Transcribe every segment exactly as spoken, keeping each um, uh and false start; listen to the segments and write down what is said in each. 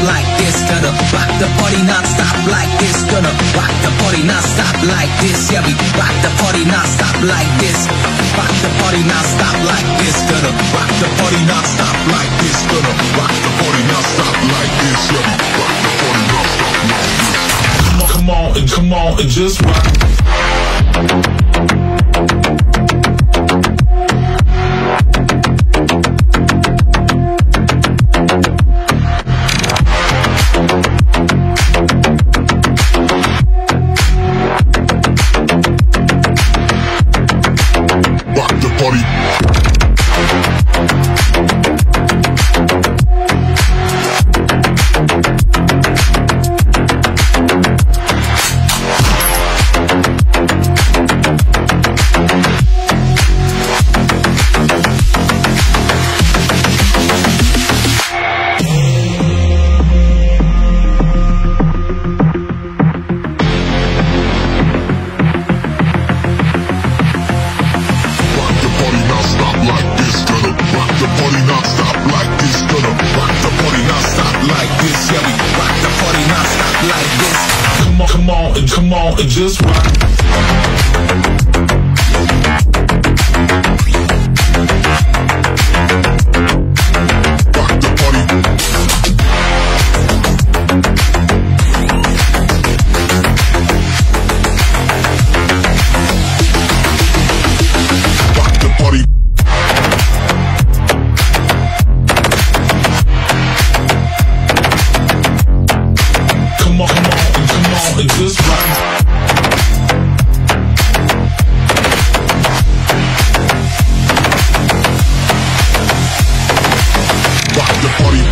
like this. Gonna rock the party non-stop like this. Gonna rock the party non-stop like this. Yeah, we rock the party non-stop like this. Rock the party non-stop like this. Gonna rock the party non-stop like this. Gonna rock the party non-stop like this. Yeah, we rock the party non-stop like this. Come on, come on, and come on, and just rock. Come on, and come on, and just rock. And just rock. Rock the party.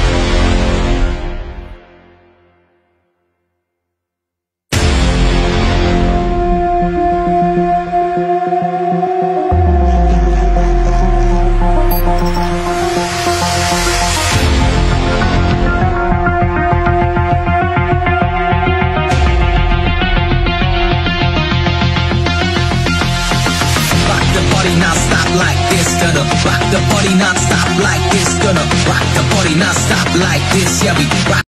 Non-stop like this, gonna rock the party non-stop like this, gonna rock the party non-stop like this, yeah, we rock.